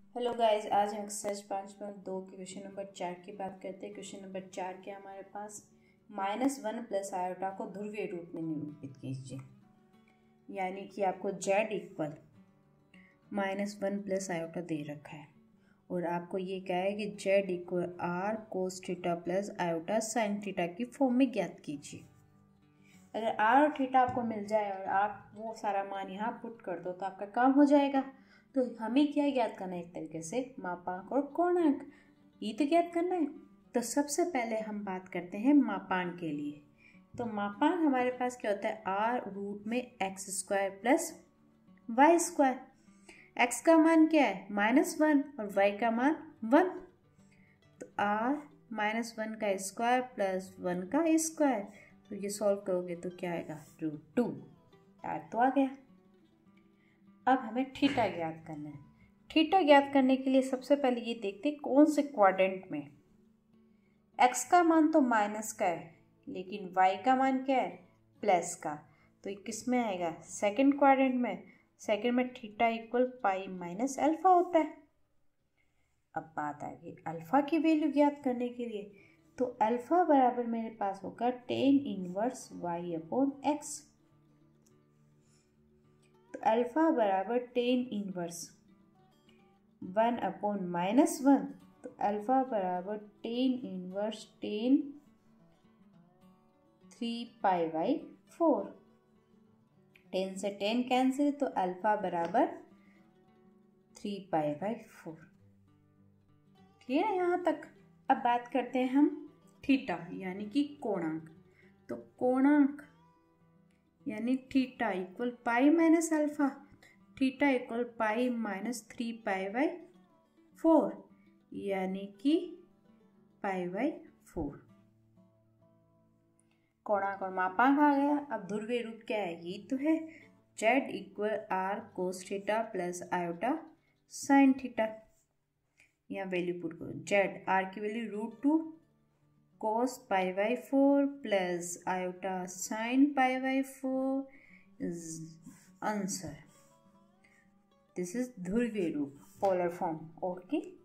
Hello guys, आज हम exercise 5.2 के क्वेश्चन नंबर 4 की बात करते हैं। क्वेश्चन नंबर 4 के हमारे पास -1 प्लस आयोटा को ध्रुवीय रूप में निरूपित कीजिए। यानी कि आपको z इक्वल -1 प्लस आयोटा दे रखा है और आपको ये कहा है कि z equal r cos theta plus iota sine theta की फॉर्म में ज्ञात कीजिए। अगर r और थीटा आपको मिल जाए और आप वो सारा मान यहाँ पुट कर दो तो आपका काम हो जाएगा। तो हमें क्या ज्ञात करना है? एक तरीके से मापांक और कोणांक ये तो ज्ञात करना है। तो सबसे पहले हम बात करते हैं मापांक के लिए। तो मापांक हमारे पास क्या होता है? r रूट में x² प्लस y²। x का मान क्या है? -1 और y का मान 1। तो r -1 का स्क्वायर प्लस 1 का स्क्वायर, तो ये सॉल्व करोगे तो क्या आएगा? √2। यार तो आ गया। अब हमें थीटा ज्ञात करना है। थीटा ज्ञात करने के लिए सबसे पहले ये देखते हैं कौन से क्वाड्रेंट में। x का मान तो माइनस का है लेकिन y का मान क्या है? प्लस का। तो ये किस में आएगा? सेकंड क्वाड्रेंट में। सेकंड में theta equal pi minus alpha होता है। अब बात आ गई अल्फा की वैल्यू ज्ञात करने के लिए। तो अल्फा बराबर मेरे पास होगा tan inverse y upon x। तो अल्फा बराबर tan इनवर्स 1 अपॉन -1। तो अल्फा बराबर tan इनवर्स tan 3π/4। 10 से 10 कैंसिल, तो अल्फा बराबर 3π/4। क्लियर है यहाँ तक? अब बात करते हैं हम थीटा यानी कि कोणांक। तो कोणांक यानी theta equal pi minus alpha. Theta equal pi minus 3π/4 यानी कि π/4। कोणांक और मापांक आ गया। अब ध्रुवीय रूप क्या है? ये तो है z equal r cos theta plus iota sine theta. यहाँ वैल्यू पुट करो। z r की वैल्यू √2 cos π/4 plus iota sine π/4 is answer. This is ध्रुवीय रूप, पोलर फॉर्म। ओके।